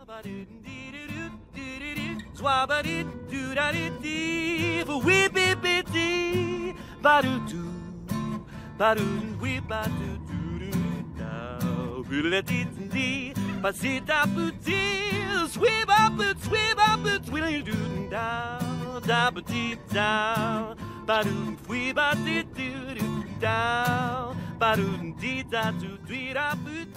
Swabba-dee-doo-da-dee-dee, whip-it-bit-dee, ba-doo-doo, ba-doo-whip-a-doo-doo-doo-dow, whip-a-dee-dee, ba-sit-a-boo-dee, swib-a-boot, swilly-doo-dow, da-ba-dee-dow, ba-doo-whip-a-dee-doo-doo-dow, ba-doo-dee-da-doo-dee-da-boot.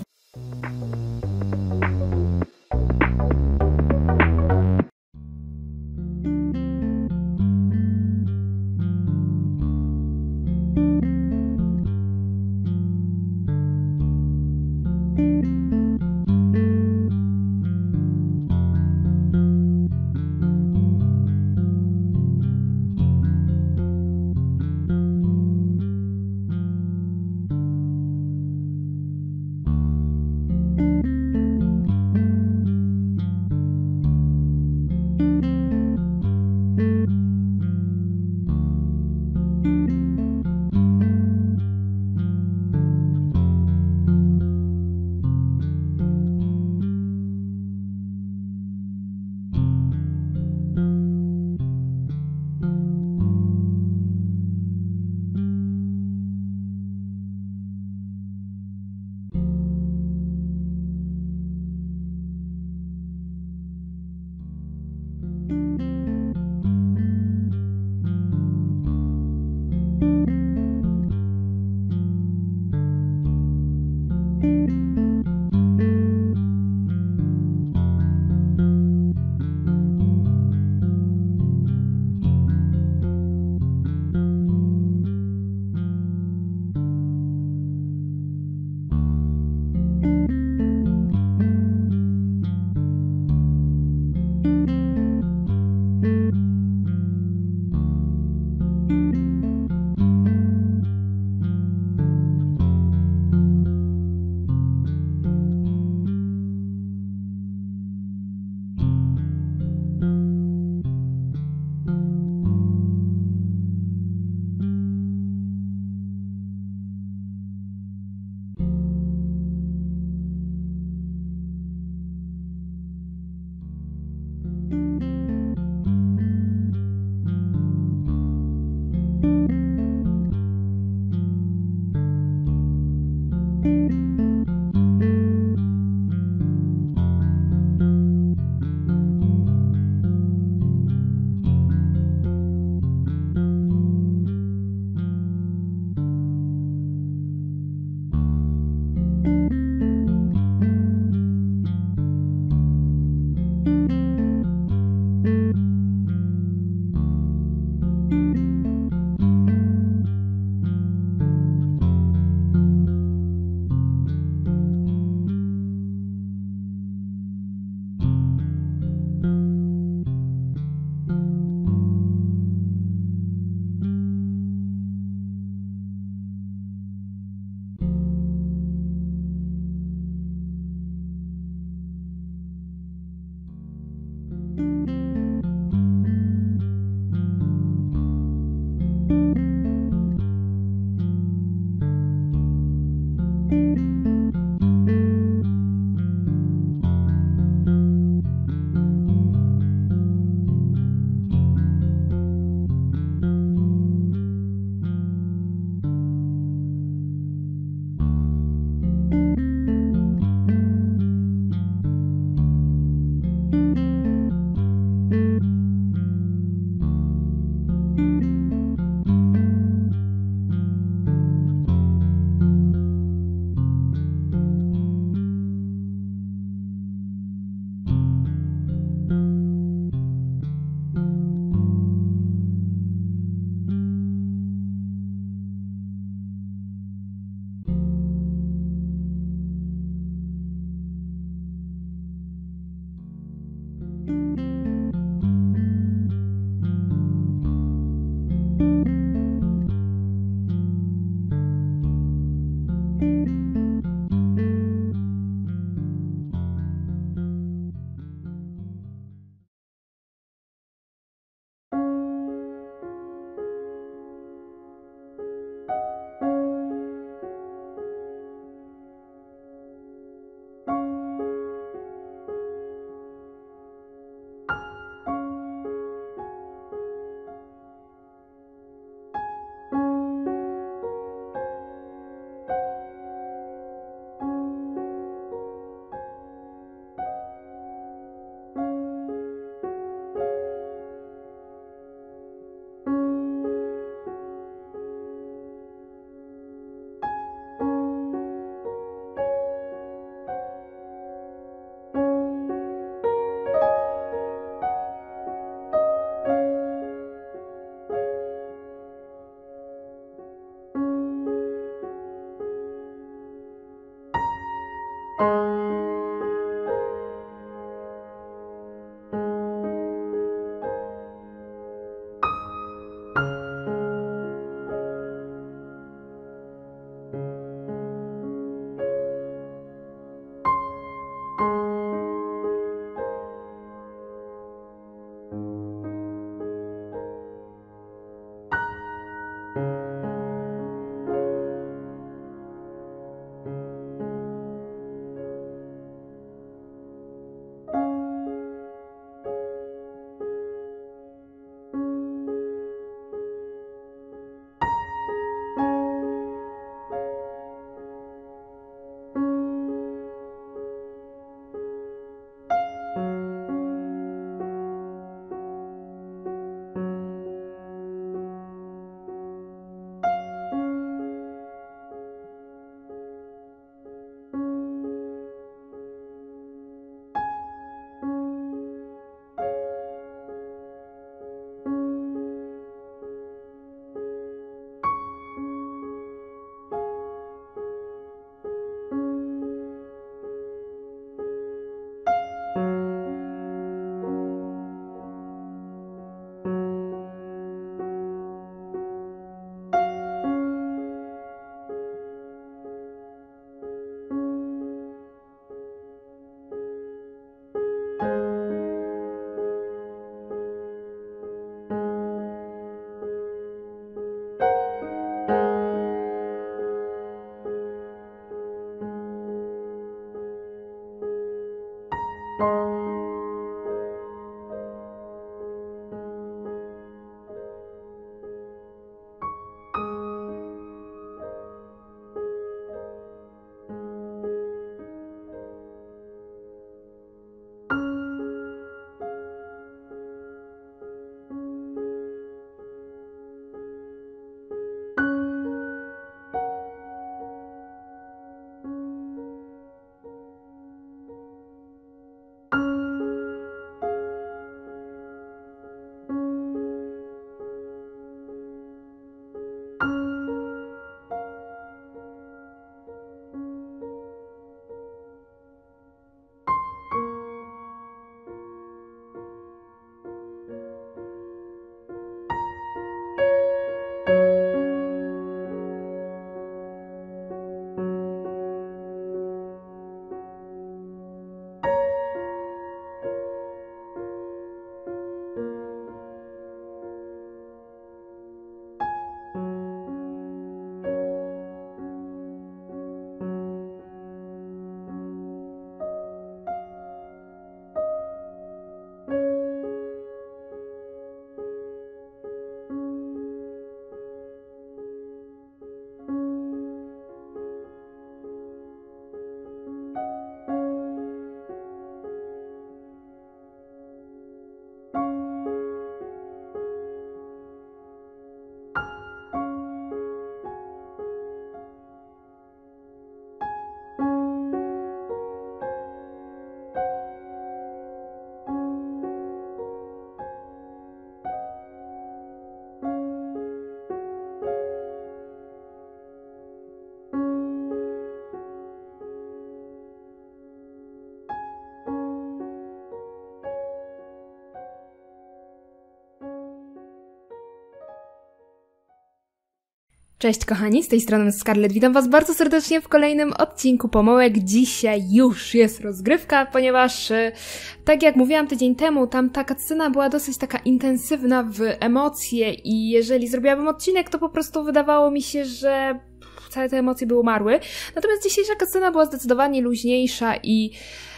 Cześć kochani, z tej strony Scarlett. Witam was bardzo serdecznie w kolejnym odcinku Pomyłek. Dzisiaj już jest rozgrywka, ponieważ tak jak mówiłam tydzień temu, tam ta cutscena była dosyć taka intensywna w emocje i jeżeli zrobiłabym odcinek, to po prostu wydawało mi się, że całe te emocje by umarły. Natomiast dzisiejsza cutscena była zdecydowanie luźniejsza i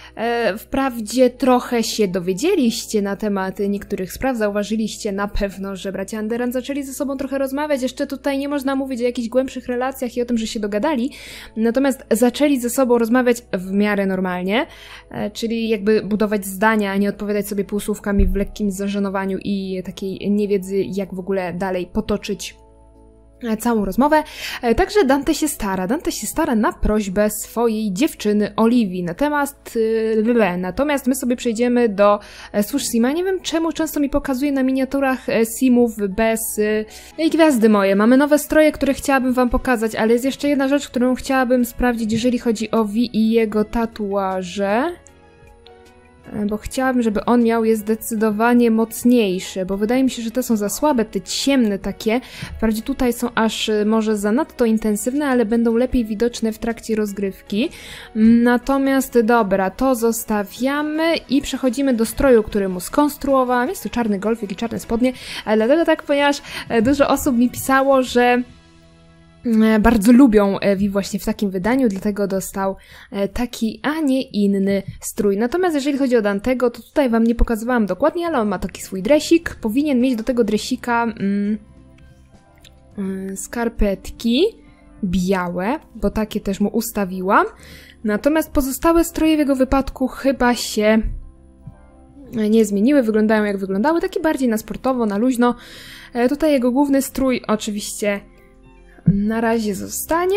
wprawdzie trochę się dowiedzieliście na temat niektórych spraw, zauważyliście na pewno, że bracia Anderan zaczęli ze sobą trochę rozmawiać, jeszcze tutaj nie można mówić o jakichś głębszych relacjach i o tym, że się dogadali, natomiast zaczęli ze sobą rozmawiać w miarę normalnie, czyli jakby budować zdania, a nie odpowiadać sobie półsłówkami w lekkim zażenowaniu i takiej niewiedzy, jak w ogóle dalej potoczyć całą rozmowę. Także Dante się stara na prośbę swojej dziewczyny Oliwii. Natomiast my sobie przejdziemy do Służ Sima. Nie wiem czemu często mi pokazuje na miniaturach Simów bez gwiazdy moje. Mamy nowe stroje, które chciałabym wam pokazać, ale jest jeszcze jedna rzecz, którą chciałabym sprawdzić, jeżeli chodzi o Vi i jego tatuaże. Bo chciałabym, żeby on miał je zdecydowanie mocniejsze, bo wydaje mi się, że te są za słabe, te ciemne takie. Wprawdzie tutaj są aż może zanadto intensywne, ale będą lepiej widoczne w trakcie rozgrywki. Natomiast dobra, to zostawiamy i przechodzimy do stroju, który mu skonstruowałam. Jest to czarny golfik i czarne spodnie, ale dlatego tak, ponieważ dużo osób mi pisało, że bardzo lubią Vi właśnie w takim wydaniu, dlatego dostał taki, a nie inny strój. Natomiast jeżeli chodzi o Dantego, to tutaj wam nie pokazywałam dokładnie, ale on ma taki swój dresik. Powinien mieć do tego dresika skarpetki białe, bo takie też mu ustawiłam. Natomiast pozostałe stroje w jego wypadku chyba się nie zmieniły, wyglądają jak wyglądały, takie bardziej na sportowo, na luźno. Tutaj jego główny strój oczywiście na razie zostanie.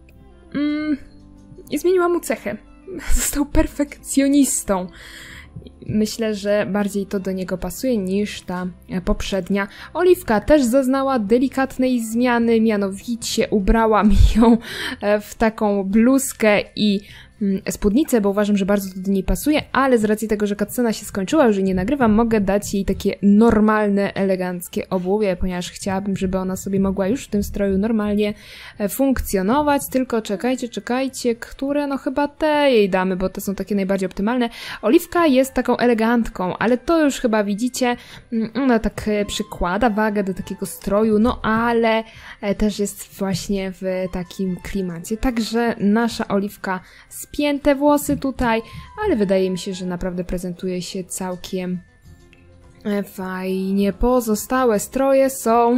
I zmieniłam mu cechę. Został perfekcjonistą. Myślę, że bardziej to do niego pasuje niż ta poprzednia. Oliwka też zaznała delikatnej zmiany, mianowicie ubrałam ją w taką bluzkę i spódnicę, bo uważam, że bardzo to do niej pasuje, ale z racji tego, że cutscena się skończyła, już jej nie nagrywam, mogę dać jej takie normalne, eleganckie obuwie, ponieważ chciałabym, żeby ona sobie mogła już w tym stroju normalnie funkcjonować, tylko czekajcie, które, no chyba te jej damy, bo te są takie najbardziej optymalne. Oliwka jest taką elegantką, ale to już chyba widzicie, ona tak przykłada wagę do takiego stroju, no ale też jest właśnie w takim klimacie, także nasza Oliwka z spięte włosy tutaj, ale wydaje mi się, że naprawdę prezentuje się całkiem fajnie. Pozostałe stroje są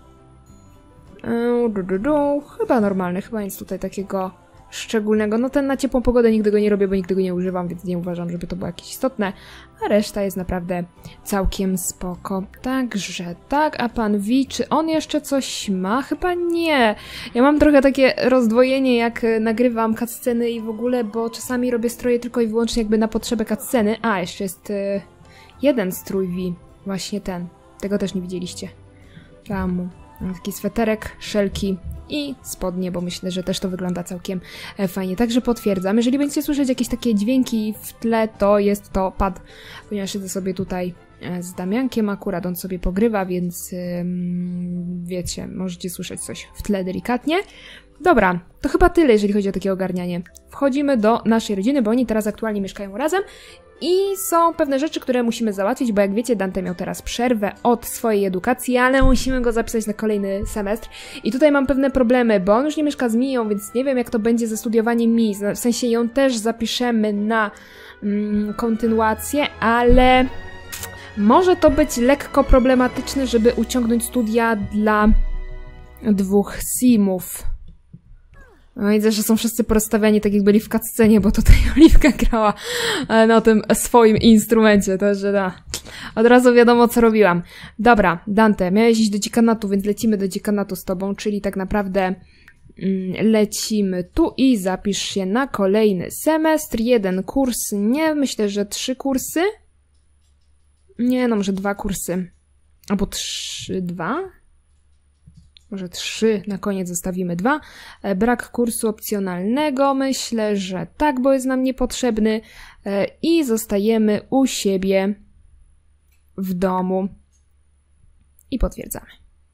chyba normalne, chyba nic tutaj takiego szczególnego. No ten na ciepłą pogodę nigdy go nie robię, bo nigdy go nie używam, więc nie uważam, żeby to było jakieś istotne. A reszta jest naprawdę całkiem spoko. Także tak, a pan V, czy on jeszcze coś ma? Chyba nie. Ja mam trochę takie rozdwojenie, jak nagrywam cutsceny i w ogóle, bo czasami robię stroje tylko i wyłącznie jakby na potrzebę cutsceny. A, jeszcze jest jeden strój V. Właśnie ten. Tego też nie widzieliście. Tam taki sweterek, szelki i spodnie, bo myślę, że też to wygląda całkiem fajnie. Także potwierdzam. Jeżeli będziecie słyszeć jakieś takie dźwięki w tle, to jest to pad, ponieważ siedzę sobie tutaj z Damiankiem, akurat on sobie pogrywa, więc wiecie, możecie słyszeć coś w tle delikatnie. Dobra, to chyba tyle, jeżeli chodzi o takie ogarnianie. Wchodzimy do naszej rodziny, bo oni teraz aktualnie mieszkają razem i są pewne rzeczy, które musimy załatwić, bo jak wiecie, Dante miał teraz przerwę od swojej edukacji, ale musimy go zapisać na kolejny semestr. I tutaj mam pewne problemy, bo on już nie mieszka z Miją, więc nie wiem, jak to będzie ze studiowaniem Mii. W sensie ją też zapiszemy na kontynuację, ale może to być lekko problematyczne, żeby uciągnąć studia dla dwóch simów. No widzę, że są wszyscy porozstawiani tak jak byli w cutscenie, bo tutaj Oliwka grała na tym swoim instrumencie, także da. Od razu wiadomo, co robiłam. Dobra, Dante, miałeś iść do dziekanatu, więc lecimy do dziekanatu z tobą, czyli tak naprawdę lecimy tu i zapisz się na kolejny semestr. 1 kurs, nie, myślę, że 3 kursy. Nie, no może 2 kursy. Albo 3, 2? Może 3, na koniec zostawimy 2. Brak kursu opcjonalnego, myślę, że tak, bo jest nam niepotrzebny. I zostajemy u siebie w domu. I potwierdzamy.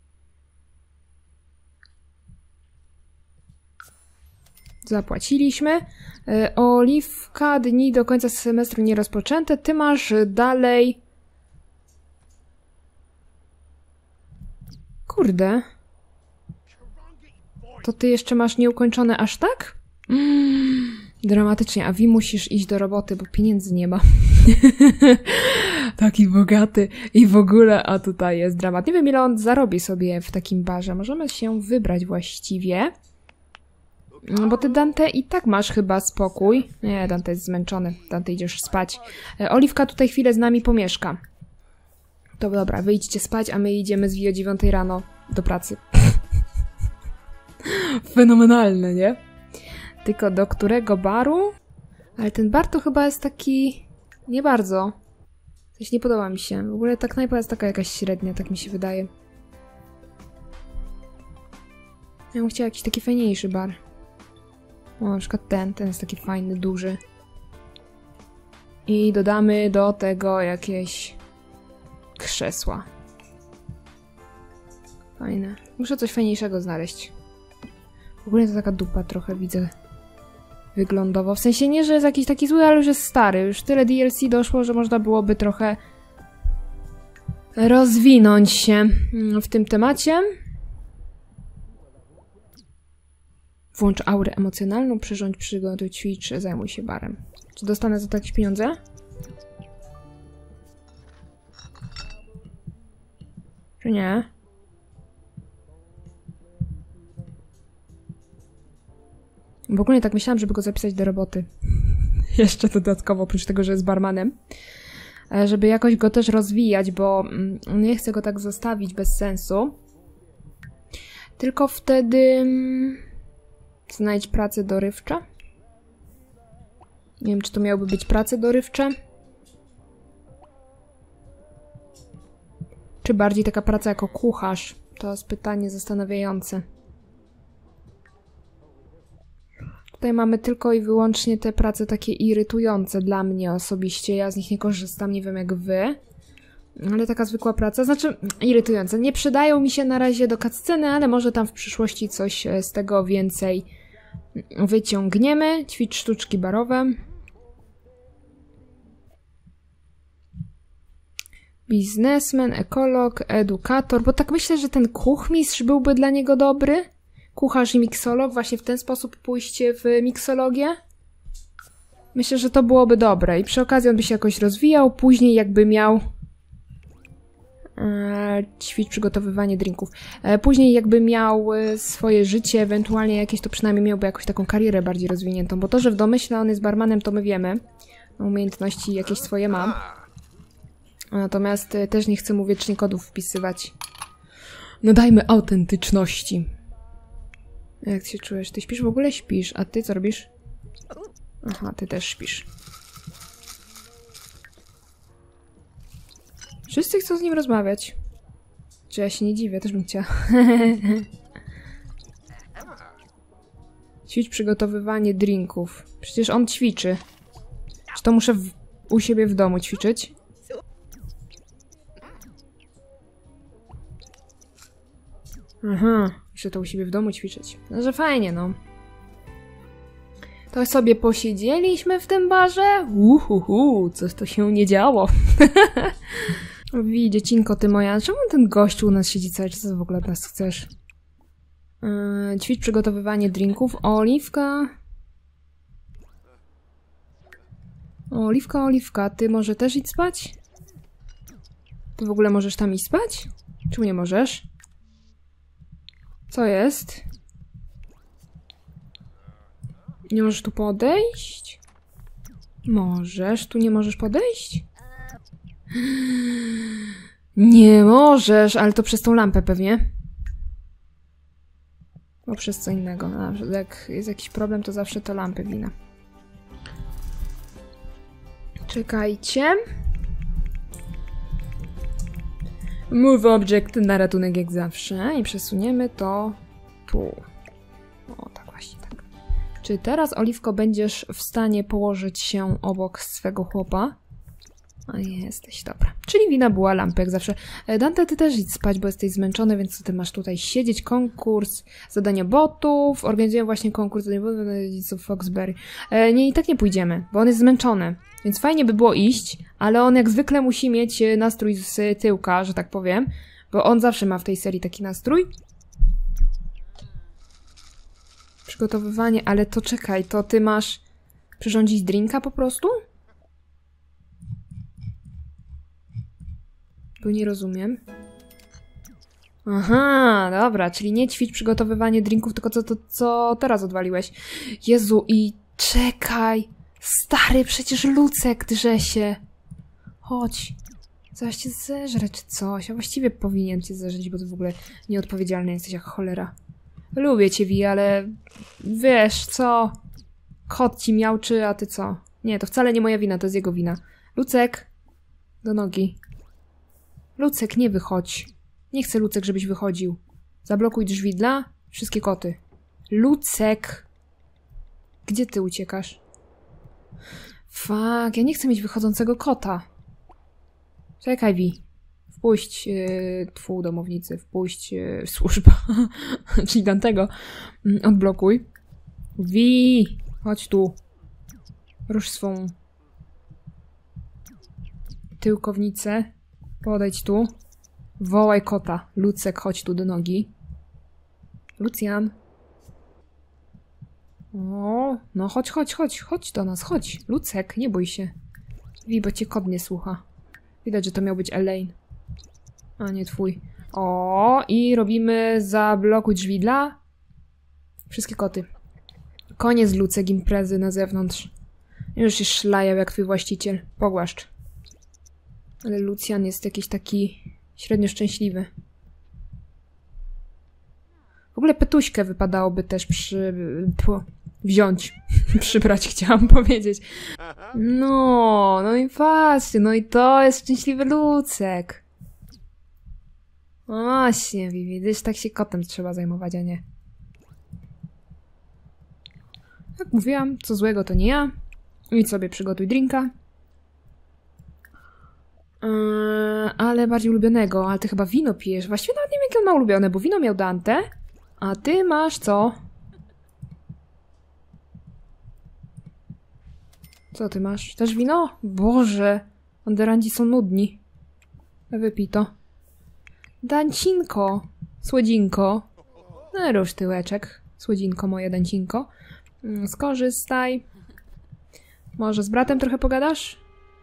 Zapłaciliśmy. Oliwka, dni do końca semestru nie rozpoczęte. Ty masz dalej... Kurde... To ty jeszcze masz nieukończone aż tak? Dramatycznie, a Wi musisz iść do roboty, bo pieniędzy nie ma. Taki bogaty i w ogóle, a tutaj jest dramat. Nie wiem, ile on zarobi sobie w takim barze. Możemy się wybrać właściwie. Bo ty, Dante, i tak masz chyba spokój. Nie, Dante jest zmęczony. Dante, idziesz spać. Oliwka tutaj chwilę z nami pomieszka. To dobra, wyjdźcie spać, a my idziemy z Wi o 9 rano do pracy. Fenomenalne, nie? Tylko do którego baru? Ale ten bar to chyba jest taki... Nie bardzo. Coś nie podoba mi się. W ogóle ta knajpa jest taka jakaś średnia, tak mi się wydaje. Ja bym chciała jakiś taki fajniejszy bar. O, na przykład ten jest taki fajny, duży. I dodamy do tego jakieś krzesła. Fajne. Muszę coś fajniejszego znaleźć. W ogóle to taka dupa trochę, widzę, wyglądowo. W sensie nie, że jest jakiś taki zły, ale już jest stary. Już tyle DLC doszło, że można byłoby trochę rozwinąć się w tym temacie. Włącz aurę emocjonalną, przyrządź przygody, ćwicz, zajmuj się barem. Czy dostanę za to jakieś pieniądze? Czy nie? W ogóle tak myślałam, żeby go zapisać do roboty. Jeszcze dodatkowo, oprócz tego, że jest barmanem. Żeby jakoś go też rozwijać, bo nie chcę go tak zostawić bez sensu. Tylko wtedy... Znajdź pracę dorywcze. Nie wiem, czy to miałyby być prace dorywcze. Czy bardziej taka praca jako kucharz? To jest pytanie zastanawiające. Tutaj mamy tylko i wyłącznie te prace takie irytujące dla mnie osobiście. Ja z nich nie korzystam, nie wiem jak wy. Ale taka zwykła praca, znaczy irytujące. Nie przydają mi się na razie do cutsceny, ale może tam w przyszłości coś z tego więcej wyciągniemy. Ćwicz sztuczki barowe. Biznesmen, ekolog, edukator. Bo tak myślę, że ten kuchmistrz byłby dla niego dobry. Kucharz i miksolog, właśnie w ten sposób pójście w miksologię. Myślę, że to byłoby dobre i przy okazji on by się jakoś rozwijał, później jakby miał... ćwicz przygotowywanie drinków. Później jakby miał swoje życie, ewentualnie jakieś, to przynajmniej miałby jakąś taką karierę bardziej rozwiniętą, bo to, że w domyśle on jest barmanem, to my wiemy. Umiejętności jakieś swoje mam. Natomiast też nie chcę mu wiecznie kodów wpisywać. No dajmy autentyczności. Jak ty się czujesz? Ty śpisz? W ogóle śpisz. A ty co robisz? Aha, ty też śpisz. Wszyscy chcą z nim rozmawiać. Czy ja się nie dziwię? Też bym chciała. Ćwicz przygotowywanie drinków. Przecież on ćwiczy. Czy to muszę u siebie w domu ćwiczyć? Aha, muszę to u siebie w domu ćwiczyć. No, że fajnie, no. To sobie posiedzieliśmy w tym barze? Coś to się nie działo. Wi, dziecinko ty moja, czemu ten gościu u nas siedzi cały czas? Co w ogóle od nas chcesz? Ćwicz przygotowywanie drinków. Oliwka. Oliwka, ty może też idź spać? Ty w ogóle możesz tam iść spać? Czemu nie możesz? Co jest? Nie możesz tu podejść? Możesz, tu nie możesz podejść? Nie możesz, ale to przez tą lampę pewnie. Bo przez co innego. Jak jest jakiś problem, to zawsze to lampy wina. Czekajcie. Move object na ratunek jak zawsze. I przesuniemy to tu. O, tak właśnie, tak. Czy teraz, Oliwko, będziesz w stanie położyć się obok swego chłopa? A jesteś, dobra. Czyli wina była lampy, jak zawsze. Dante, ty też idź spać, bo jesteś zmęczony, więc co ty masz tutaj siedzieć? Konkurs, zadania botów. Organizuję właśnie konkurs zadania botów Foxberry. Nie, i tak nie pójdziemy, bo on jest zmęczony. Więc fajnie by było iść, ale on jak zwykle musi mieć nastrój z tyłka, że tak powiem. Bo on zawsze ma w tej serii taki nastrój. Przygotowywanie, ale to czekaj, to ty masz przyrządzić drinka po prostu? Bo nie rozumiem. Aha, dobra, czyli nie ćwicz przygotowywanie drinków, tylko co teraz odwaliłeś. Jezu, i czekaj. Stary, przecież Lucek drze się. Chodź. Zaraz cię zeżrę czy coś. A właściwie powinien cię zeżreć, bo ty w ogóle nieodpowiedzialny jesteś jak cholera. Lubię cię, Wi, ale wiesz co? Kot ci miałczy, a ty co? Nie, to wcale nie moja wina, to jest jego wina. Lucek, do nogi. Lucek, nie wychodź. Nie chcę, Lucek, żebyś wychodził. Zablokuj drzwi dla wszystkie koty. Lucek! Gdzie ty uciekasz? Fuck, ja nie chcę mieć wychodzącego kota. Czekaj, Wi. Wpuść twój domownicy, wpuść służba. Czyli Dantego. Odblokuj. Wi, chodź tu. Rusz swą tyłkownicę. Podejdź tu. Wołaj kota. Lucek, chodź tu do nogi. Lucjan. O, no chodź do nas, chodź. Lucek, nie bój się. Wi, bo cię kot nie słucha. Widać, że to miał być Elaine. A nie twój. O, i robimy zablokuj drzwi dla wszystkie koty. Koniec, Lucek, imprezy na zewnątrz. Już się szlajał jak twój właściciel. Pogłaszcz. Ale Lucjan jest jakiś taki średnio szczęśliwy. W ogóle Petuśkę wypadałoby też wziąć. Przybrać, chciałam powiedzieć. No i patrzcie, no i to jest szczęśliwy Lucek. Właśnie, widzisz, tak się kotem trzeba zajmować, a nie. Jak mówiłam, co złego to nie ja. Idź sobie przygotuj drinka. Ale bardziej ulubionego, ale ty chyba wino pijesz. Właściwie nawet nie wiem, jakie on ma ulubione, bo wino miał Dante, a ty masz co? Co ty masz? Też wino? Boże, Anderandzi są nudni. Wypij to. Dancinko, słodzinko. No rusz tyłeczek. Słodzinko moje, Dancinko. Skorzystaj. Może z bratem trochę pogadasz?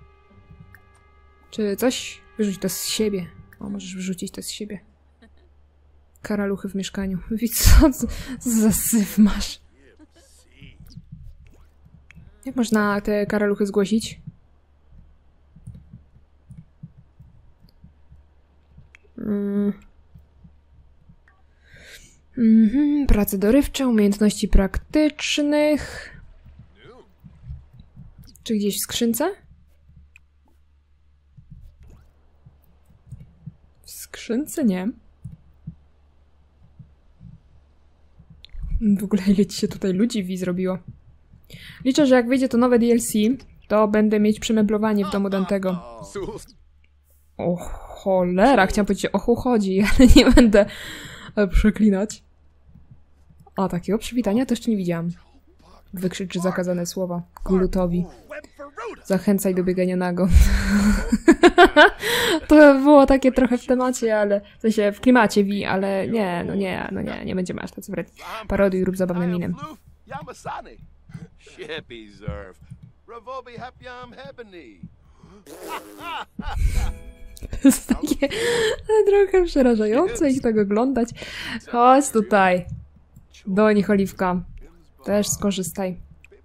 Czy coś? Wyrzuć to z siebie. O, możesz wyrzucić to z siebie. Karaluchy w mieszkaniu. Co za syf masz? Jak można te karaluchy zgłosić? Prace dorywcze, umiejętności praktycznych. Czy gdzieś w skrzynce? W skrzynce nie. W ogóle ile ci się tutaj ludzi zrobiło. Liczę, że jak wyjdzie to nowe DLC, to będę mieć przemeblowanie w domu Dantego. O cholera, chciałam powiedzieć o chu chodzi, ale nie będę przeklinać. A takiego przywitania to jeszcze nie widziałam. Wykrzyczy zakazane słowa glutowi. Zachęcaj do biegania nago. To było takie trochę w temacie, ale w sensie w klimacie ale nie będziemy aż tacy wredni. Parodiuj rób zabawne miny. To jest takie trochę przerażające ich tak oglądać. Chodź tutaj. Do nich, Oliwka. Też skorzystaj.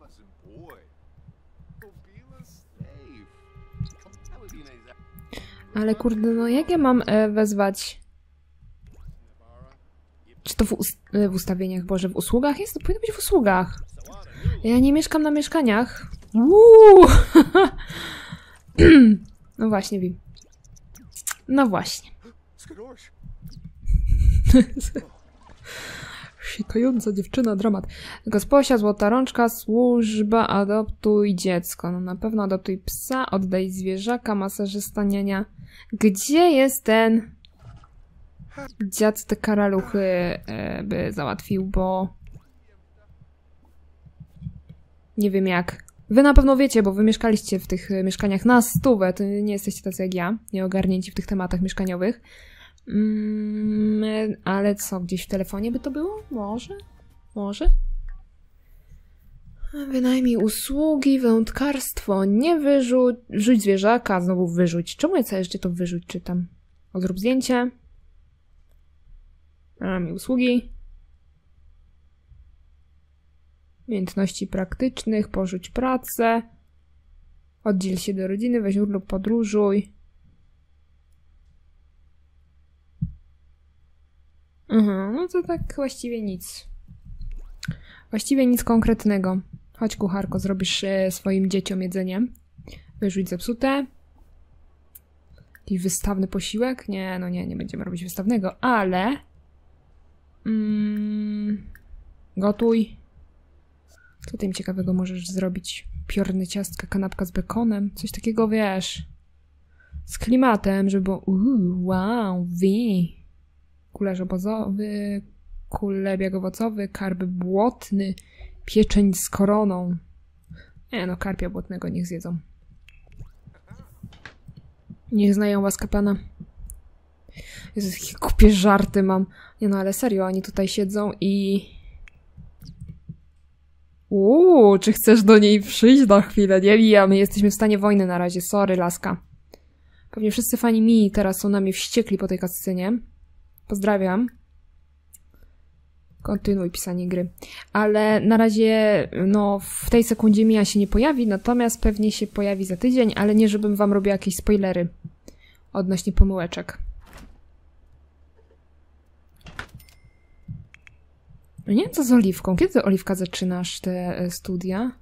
Ale kurde, no jak ja mam wezwać? Czy to w ustawieniach? Boże, w usługach jest? To powinno być w usługach. Ja nie mieszkam na mieszkaniach. No właśnie, Wi. No właśnie. Sikająca dziewczyna, dramat. Gosposia, złota rączka, służba, adoptuj dziecko. No na pewno adoptuj psa, oddaj zwierzaka, masażysta, niania. Gdzie jest ten dziad te karaluchy by załatwił, bo nie wiem jak. Wy na pewno wiecie, bo wy mieszkaliście w tych mieszkaniach na stówę, to nie jesteście tacy jak ja, nie ogarnięci w tych tematach mieszkaniowych. Ale co, gdzieś w telefonie by to było? Może? Może? Wynajmij usługi, wędkarstwo, nie wyrzuć zwierzaka, znowu wyrzuć. Czemu ja jeszcze to wyrzuć czytam? Zrób zdjęcie. Mi usługi. Umiejętności praktycznych, porzuć pracę. Oddziel się do rodziny, weź urlop, podróżuj. No to tak właściwie nic. Właściwie nic konkretnego. Chodź, kucharko, zrobisz swoim dzieciom jedzenie. Wyrzuć zepsute. Jakiś wystawny posiłek? Nie, no nie będziemy robić wystawnego, ale... gotuj. Co tym ciekawego możesz zrobić? Piorne ciastka, kanapka z bekonem. Coś takiego, wiesz. Z klimatem, żeby było... wow, Kulerz obozowy, kulebiak owocowy, karp błotny, pieczeń z koroną. Nie no, karpia błotnego niech zjedzą. Niech znają łaskę Pana. Jezu, jakie głupie żarty mam. Nie no, ale serio, oni tutaj siedzą i... czy chcesz do niej przyjść na chwilę? Nie wiem, my jesteśmy w stanie wojny na razie. Sorry, laska. Pewnie wszyscy fani mi teraz są na mnie wściekli po tej cutscenie. Pozdrawiam. Kontynuuj pisanie gry. Ale na razie, no, w tej sekundzie Mia się nie pojawi, natomiast pewnie się pojawi za tydzień, ale nie żebym wam robiła jakieś spoilery odnośnie pomyłeczek. No nie wiem, co z Oliwką. Kiedy ty, Oliwka, zaczynasz te studia?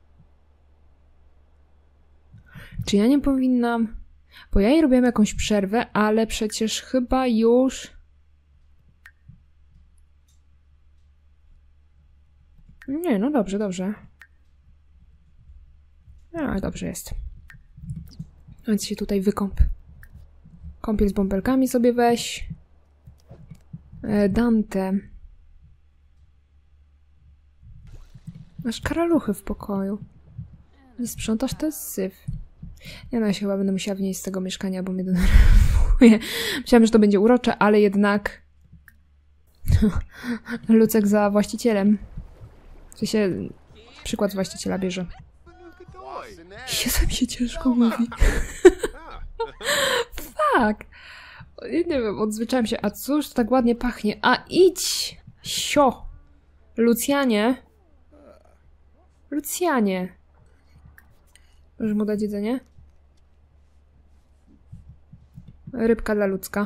Czy ja nie powinnam... Bo ja jej robiłam jakąś przerwę, ale przecież chyba już... Nie, no dobrze, dobrze. No, dobrze jest. Więc się tutaj wykąp. Kąpiel z bąbelkami sobie weź. Dante. Masz karaluchy w pokoju. Nie sprzątasz, to jest syf. Nie no, ja się chyba będę musiała wynieść z tego mieszkania, bo mnie denerwuje. Myślałam, że to będzie urocze, ale jednak... Lucek za właścicielem. W sensie przykład z właściciela bierze. Jezu, mi się ciężko mówi. Fuck. Nie wiem, odzwyczaiłem się. A cóż to tak ładnie pachnie? A idź! Sio! Lucjanie. Lucjanie. Możesz mu dać jedzenie? Rybka dla Lucka.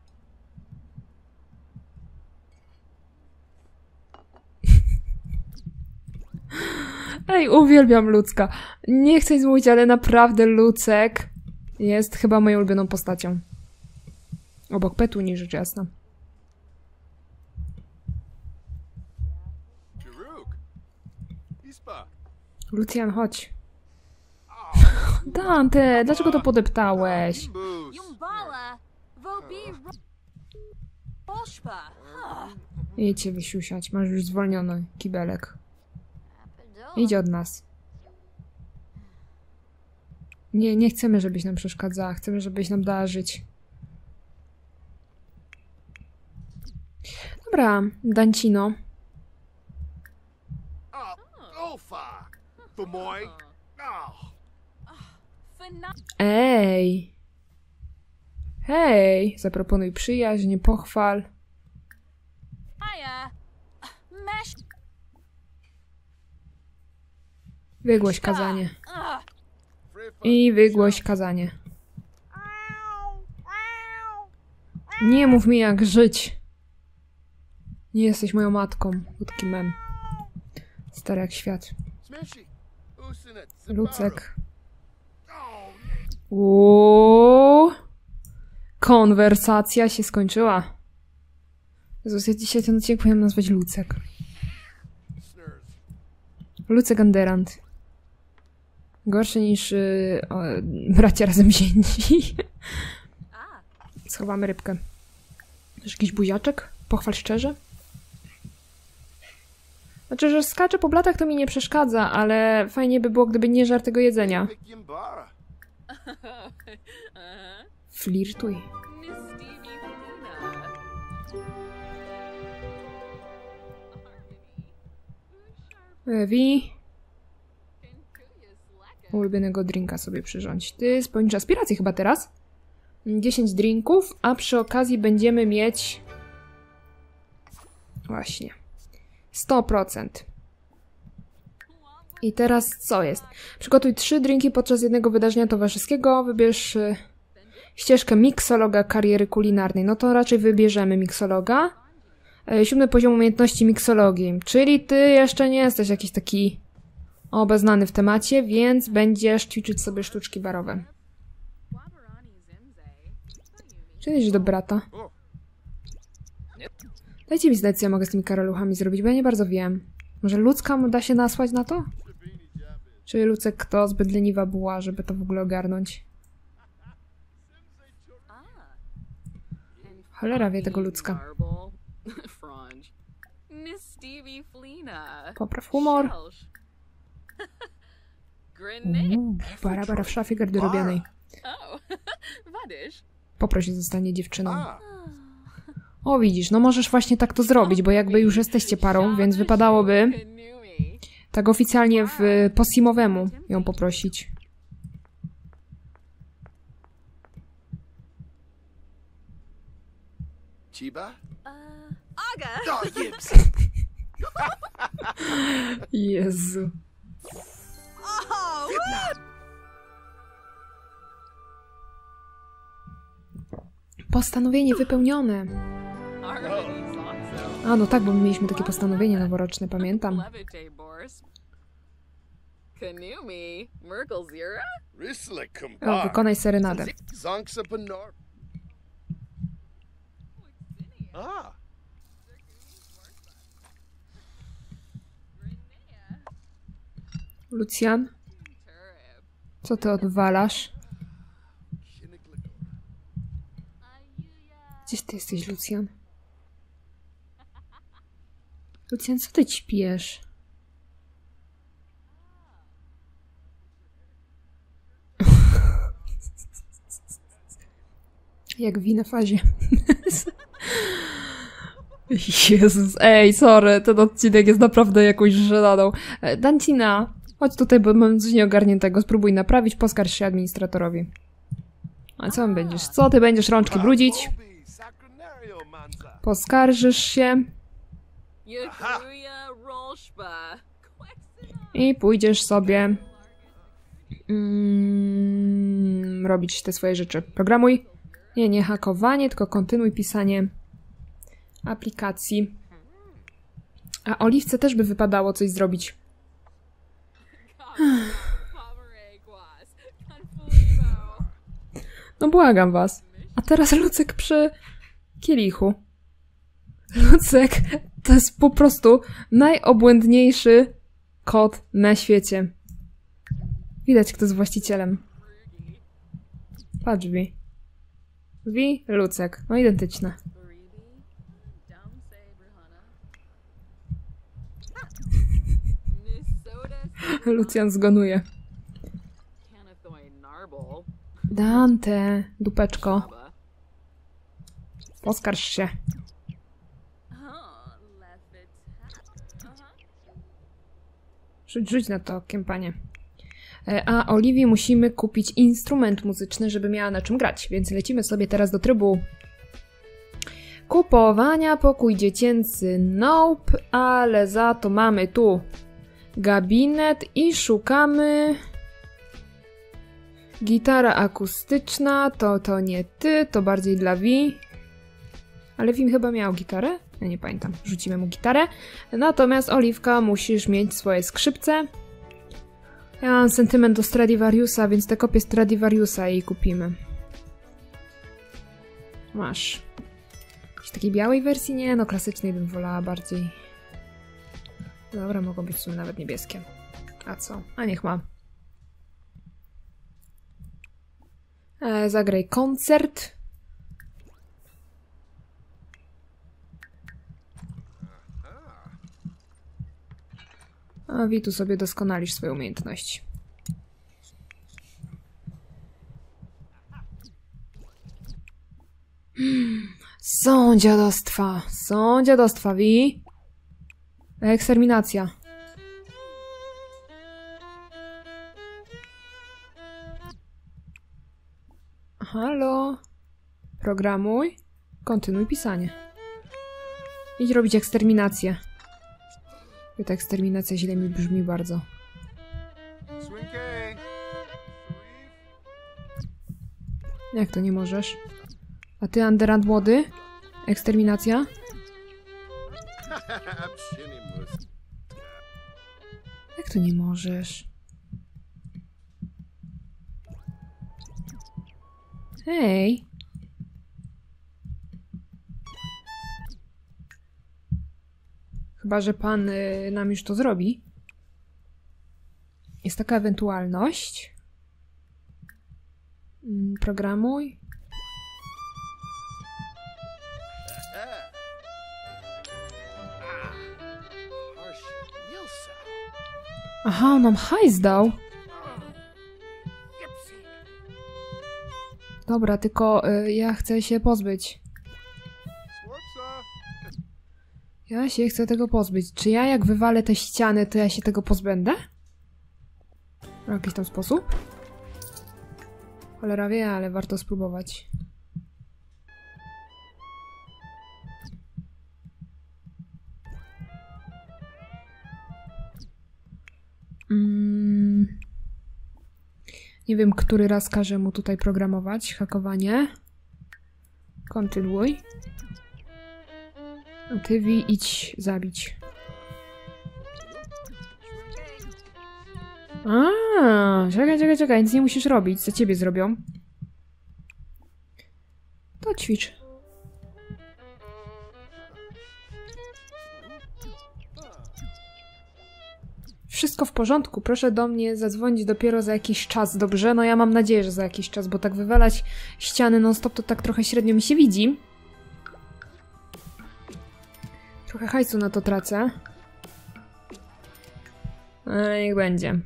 Ej, uwielbiam Lucka. Nie chcę nic mówić, ale naprawdę Lucek jest chyba moją ulubioną postacią. Obok Petuni, rzecz jasna. Lucjan, chodź. Dante, dlaczego to podeptałeś? Idź się wysiusiać, masz już zwolniony kibelek. Idź od nas. Nie chcemy, żebyś nam przeszkadzała. Chcemy, żebyś nam dała żyć. Dobra, Dancino. Ej! Hej! Zaproponuj przyjaźń, pochwal. Wygłoś kazanie. I wygłoś kazanie. Nie mów mi jak żyć. Nie jesteś moją matką. Krótki mem. Stary jak świat. Lucek. Uuuu. Konwersacja się skończyła. Jezus, ja dzisiaj ten odcinek powinienem nazwać Lucek. Lucek Anderant. Gorszy niż bracia razem wzięci. Schowamy rybkę. Masz jakiś buziaczek? Pochwal szczerze. Znaczy, że skacze po blatach to mi nie przeszkadza, ale fajnie by było, gdyby nie żar tego jedzenia. Flirtuj. Ewi. Ulubionego drinka sobie przyrządź. Ty spełnisz aspiracje chyba teraz? 10 drinków, a przy okazji będziemy mieć... Właśnie. 100%. I teraz co jest? Przygotuj 3 drinki podczas jednego wydarzenia towarzyskiego. Wybierz ścieżkę miksologa kariery kulinarnej. No to raczej wybierzemy miksologa. 7 poziom umiejętności miksologii. Czyli ty jeszcze nie jesteś jakiś taki obeznany w temacie, więc będziesz ćwiczyć sobie sztuczki barowe. Czy idziesz do brata? Dajcie mi znać, co ja mogę z tymi karaluchami zrobić, bo ja nie bardzo wiem. Może ludzka da się nasłać na to? Czy Lucek to zbyt leniwa buła, żeby to w ogóle ogarnąć? Cholera wie tego ludzka. Popraw humor. Bara w szafie garderobianej. Poproś, zostanie dziewczyną. O, widzisz, no możesz właśnie tak to zrobić, bo jakby już jesteście parą, więc wypadałoby tak oficjalnie po simowemu ją poprosić. Chiba? Aga! Jezu. Postanowienie wypełnione. A, no tak, bo my mieliśmy takie postanowienie noworoczne, pamiętam. O, wykonaj serenadę. Lucjan? Co ty odwalasz? Gdzieś ty jesteś, Lucjan? Lucjan, co ty ćpiesz? Jak w fazie. Jezus, ej, sorry, ten odcinek jest naprawdę jakąś żenadą. Dancina, Chodź tutaj, bo mam coś nieogarniętego. Spróbuj naprawić, poskarż się administratorowi. A co będziesz? Co ty będziesz rączki brudzić? Poskarżysz się i pójdziesz sobie robić te swoje rzeczy. Programuj. Nie hakowanie, tylko kontynuuj pisanie aplikacji. A Oliwce też by wypadało coś zrobić. No błagam was. A teraz Lucek przy kielichu. Lucek to jest po prostu najobłędniejszy kot na świecie. Widać, kto jest właścicielem. Patrz, Wi. Wi, Lucek. No identyczne. Lucjan zgonuje. Dante, dupeczko. Poskarż się. Rzuć na to okiem, panie. A Oliwii musimy kupić instrument muzyczny, żeby miała na czym grać. Więc lecimy sobie teraz do trybu kupowania. Pokój dziecięcy nope, ale za to mamy tu gabinet i szukamy... Gitara akustyczna, to nie ty, to bardziej dla Wi. Ale Wim chyba miał gitarę? Ja nie pamiętam. Rzucimy mu gitarę. Natomiast Oliwka, musisz mieć swoje skrzypce. Ja mam sentyment do Stradivariusa, więc te kopię Stradivariusa jej kupimy. Masz. W takiej białej wersji? Nie, no klasycznej bym wolała bardziej. Dobra, mogą być w sumie nawet niebieskie. A co? A niech ma. Zagraj koncert. A Wi, tu sobie doskonalisz swoje umiejętności. Są dziadostwa. Są dziadostwa, Wi. Eksterminacja. Halo? Programuj. Kontynuuj pisanie. Idź robić eksterminację. Ta eksterminacja źle mi brzmi bardzo. Jak to nie możesz? A ty, Anderand młody? Eksterminacja? Jak to nie możesz? Hej! Chyba że pan nam już to zrobi. Jest taka ewentualność. Programuj. Aha, on nam hajs dał. Dobra, tylko ja chcę się pozbyć. Ja się chcę tego pozbyć. Czy ja jak wywalę te ściany, to ja się tego pozbędę? W jakiś tam sposób? Cholera wie, ale warto spróbować. Nie wiem, który raz każę mu tutaj programować. Hakowanie. Kontynuuj. A ty, Wi, idź zabić. Czekaj, nic nie musisz robić. Za ciebie zrobią. To ćwicz. Wszystko w porządku, proszę do mnie zadzwonić dopiero za jakiś czas, dobrze? No ja mam nadzieję, że za jakiś czas, bo tak wywalać ściany non-stop to tak trochę średnio mi się widzi. Trochę hajsu na to tracę. Ale niech będzie.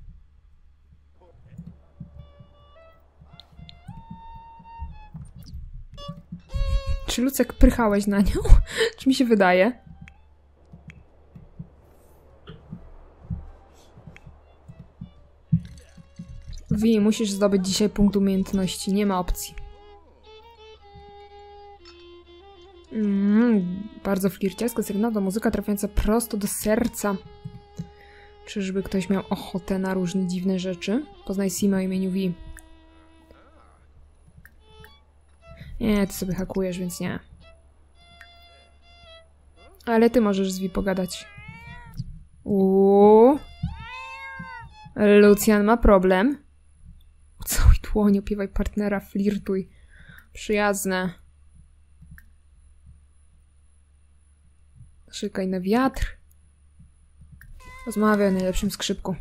Czy Lucek prychałeś na nią? Czy mi się wydaje? Wi, musisz zdobyć dzisiaj punkt umiejętności. Nie ma opcji. Bardzo flirciarsko, sygnał to muzyka trafiająca prosto do serca. Czyżby ktoś miał ochotę na różne dziwne rzeczy? Poznaj Sima o imieniu Wi. Nie, ty sobie hakujesz, więc nie. Ale ty możesz z Wi pogadać. Lucjan ma problem. Cały dłoń, opiewaj partnera, flirtuj. Przyjazne. Szykaj na wiatr. Rozmawiaj o najlepszym skrzypku.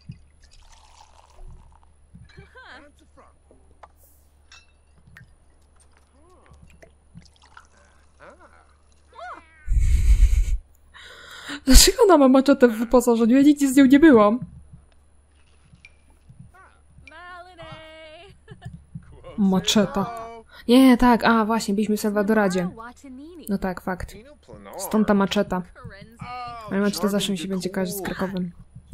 Dlaczego ona ma maczetę w wyposażeniu? Ja nigdzie z nią nie byłam. Maczeta. Nie, tak, a właśnie, byliśmy w Salwadoradzie. No tak, fakt. Stąd ta maczeta. Ale maczeta zawsze mi się będzie kojarzyć z Krakowem.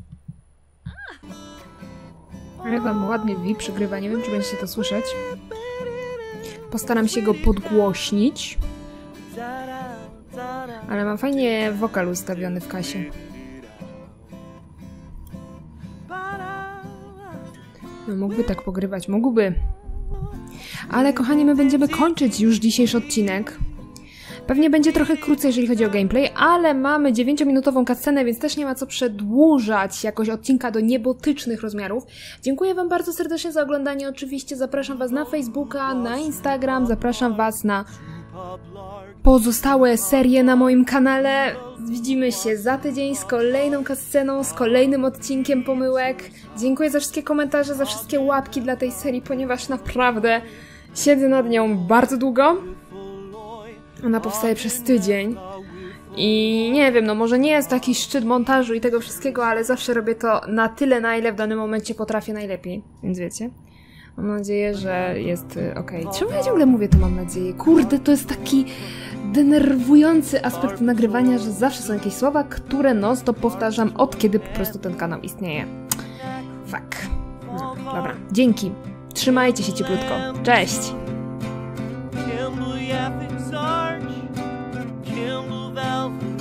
Ale wam ładnie Wi przygrywa, nie wiem, czy będziecie to słyszeć. Postaram się go podgłośnić. Ale mam fajnie wokal ustawiony w kasie. No mógłby tak pogrywać, mógłby. Ale kochani, my będziemy kończyć już dzisiejszy odcinek. Pewnie będzie trochę krócej, jeżeli chodzi o gameplay, ale mamy 9-minutową cutscenę, więc też nie ma co przedłużać jakoś odcinka do niebotycznych rozmiarów. Dziękuję wam bardzo serdecznie za oglądanie. Oczywiście zapraszam was na Facebooka, na Instagram, zapraszam was na pozostałe serie na moim kanale. Widzimy się za tydzień z kolejną cutsceną, z kolejnym odcinkiem pomyłek. Dziękuję za wszystkie komentarze, za wszystkie łapki dla tej serii, ponieważ naprawdę siedzę nad nią bardzo długo. Ona powstaje przez tydzień. I nie wiem, no może nie jest taki szczyt montażu i tego wszystkiego, ale zawsze robię to na tyle, na ile w danym momencie potrafię najlepiej. Więc wiecie. Mam nadzieję, że jest okej. Czemu ja ciągle mówię to mam nadzieję? Kurde, to jest taki denerwujący aspekt nagrywania, że zawsze są jakieś słowa, które non-stop powtarzam od kiedy po prostu ten kanał istnieje. Fuck. No, dobra. Dzięki. Trzymajcie się cieplutko. Cześć! Kimble Yaphic Sarge, Kimble Valve